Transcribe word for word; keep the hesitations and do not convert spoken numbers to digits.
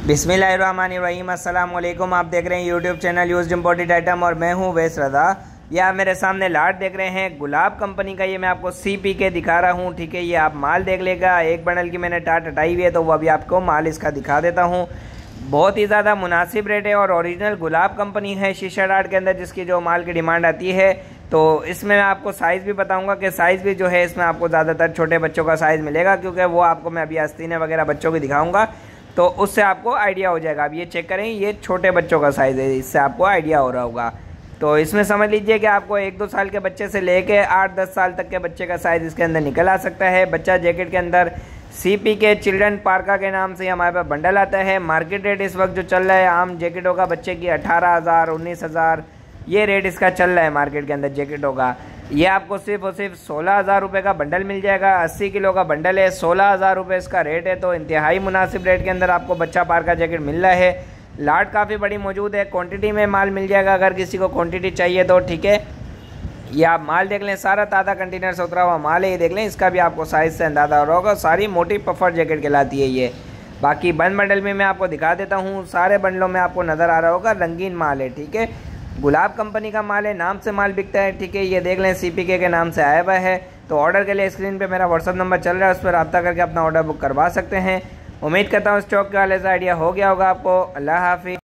बिस्मिल्लाहिर्रहमानिर्रहीम। अस्सलाम वालेकुम। आप देख रहे हैं YouTube channel used imported item और मैं हूं वैस रज़ा। ये आप मेरे सामने लाट देख रहे हैं गुलाब कंपनी का। ये मैं आपको सी पी के दिखा रहा हूं, ठीक है। ये आप माल देख लेगा। एक बंडल की मैंने टाट हटाई हुई है तो वो अभी आपको माल इसका दिखा देता हूँ। बहुत ही ज़्यादा मुनासिब रेट है और ओरिजिनल गुलाब कंपनी है शीशा डाट के अंदर, जिसकी जो माल की डिमांड आती है। तो इसमें मैं आपको साइज़ भी बताऊंगा कि साइज़ भी जो है इसमें आपको ज़्यादातर छोटे बच्चों का साइज़ मिलेगा, क्योंकि वो आपको मैं अभी आस्तीने वगैरह बच्चों की दिखाऊंगा तो उससे आपको आइडिया हो जाएगा। अब ये चेक करें, ये छोटे बच्चों का साइज़ है, इससे आपको आइडिया हो रहा होगा। तो इसमें समझ लीजिए कि आपको एक दो साल के बच्चे से लेके आठ दस साल तक के बच्चे का साइज़ इसके अंदर निकल आ सकता है। बच्चा जैकेट के अंदर सी पी के चिल्ड्रन पार्का के नाम से हमारे पास बंडल आता है। मार्केट रेट इस वक्त जो चल रहा है आम जैकेटों का बच्चे की अठारह हज़ार उन्नीस हज़ार ये रेट इसका चल रहा है मार्केट के अंदर जैकेटों का। ये आपको सिर्फ और सिर्फ सोलह हज़ार रुपये का बंडल मिल जाएगा। अस्सी किलो का बंडल है, सोलह हज़ार रुपये इसका रेट है। तो इंतहाई मुनासिब रेट के अंदर आपको बच्चा पार का जैकेट मिल रहा है। लाट काफ़ी बड़ी मौजूद है, क्वांटिटी में माल मिल जाएगा अगर किसी को क्वांटिटी चाहिए तो, ठीक है। ये आप माल देख लें, सारा ताज़ा कंटेनर से उतरा हुआ माल है। ये देख लें, इसका भी आपको साइज़ से अंदाज़ा हो रहा होगा। सारी मोटी पफर जैकेट कहलाती है ये। बाकी बंद बंडल में मैं आपको दिखा देता हूँ। सारे बंडलों में आपको नज़र आ रहा होगा रंगीन माल है, ठीक है। गुलाब कंपनी का माल है, नाम से माल बिकता है, ठीक है। ये देख लें सी पी के के नाम से आया हुआ है। तो ऑर्डर के लिए स्क्रीन पे मेरा व्हाट्सअप नंबर चल रहा है, उस पर रब्ता करके अपना ऑर्डर बुक करवा सकते हैं। उम्मीद करता हूँ स्टॉक के वाले से आइडिया हो गया होगा आपको। अल्लाह हाफिज़।